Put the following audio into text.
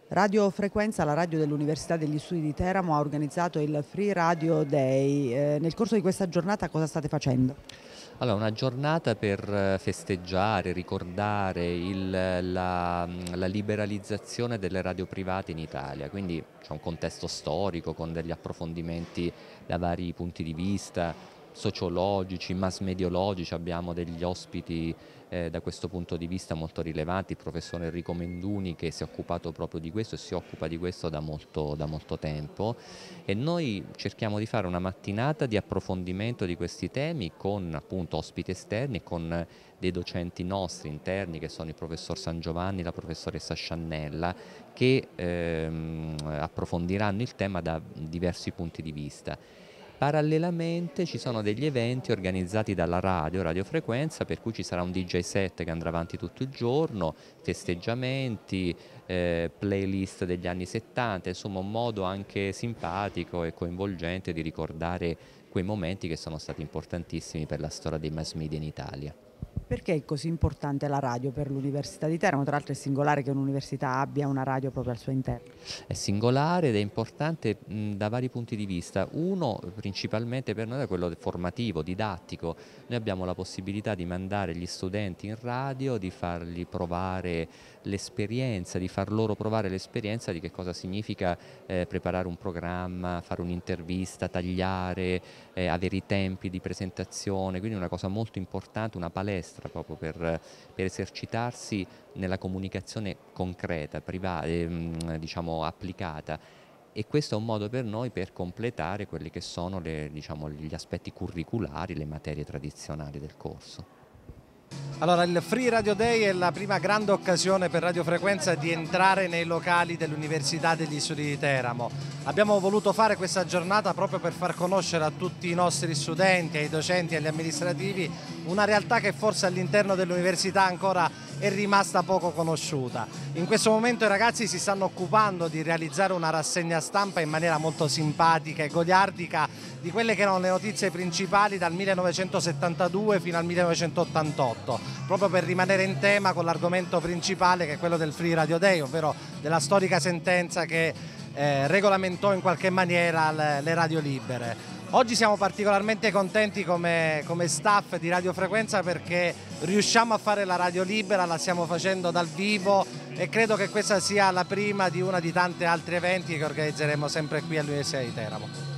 Radio Frequenza, la radio dell'Università degli Studi di Teramo, ha organizzato il Free Radio Day. Nel corso di questa giornata cosa state facendo? Allora, una giornata per festeggiare, ricordare la liberalizzazione delle radio private in Italia, quindi c'è un contesto storico con degli approfondimenti da vari punti di vista, sociologici, mass mediologici, abbiamo degli ospiti da questo punto di vista molto rilevanti, il professor Enrico Menduni che si è occupato proprio di questo e si occupa di questo da molto tempo, e noi cerchiamo di fare una mattinata di approfondimento di questi temi con appunto ospiti esterni e con dei docenti nostri interni che sono il professor San Giovanni e la professoressa Sciannella, che approfondiranno il tema da diversi punti di vista. Parallelamente ci sono degli eventi organizzati dalla Radio Frequenza, per cui ci sarà un DJ set che andrà avanti tutto il giorno, festeggiamenti, playlist degli anni 70, insomma un modo anche simpatico e coinvolgente di ricordare quei momenti che sono stati importantissimi per la storia dei mass media in Italia. Perché è così importante la radio per l'Università di Teramo? Tra l'altro è singolare che un'università abbia una radio proprio al suo interno. È singolare ed è importante da vari punti di vista. Uno, principalmente per noi, è quello formativo, didattico. Noi abbiamo la possibilità di mandare gli studenti in radio, di fargli provare l'esperienza, di far loro provare l'esperienza di che cosa significa preparare un programma, fare un'intervista, tagliare, avere i tempi di presentazione, quindi una cosa molto importante, una palestra proprio per esercitarsi nella comunicazione concreta, privata, diciamo applicata, e questo è un modo per noi per completare quelli che sono gli aspetti curriculari, le materie tradizionali del corso. Allora, il Free Radio Day è la prima grande occasione per Radio Frequenza di entrare nei locali dell'Università degli Studi di Teramo. Abbiamo voluto fare questa giornata proprio per far conoscere a tutti i nostri studenti, ai docenti e agli amministrativi una realtà che forse all'interno dell'università ancora è rimasta poco conosciuta. In questo momento i ragazzi si stanno occupando di realizzare una rassegna stampa in maniera molto simpatica e goliardica di quelle che erano le notizie principali dal 1972 fino al 1988, proprio per rimanere in tema con l'argomento principale, che è quello del Free Radio Day, ovvero della storica sentenza che regolamentò in qualche maniera le radio libere. Oggi siamo particolarmente contenti come staff di Radio Frequenza perché riusciamo a fare la radio libera, la stiamo facendo dal vivo e credo che questa sia la prima di una di tante altri eventi che organizzeremo sempre qui all'Università di Teramo.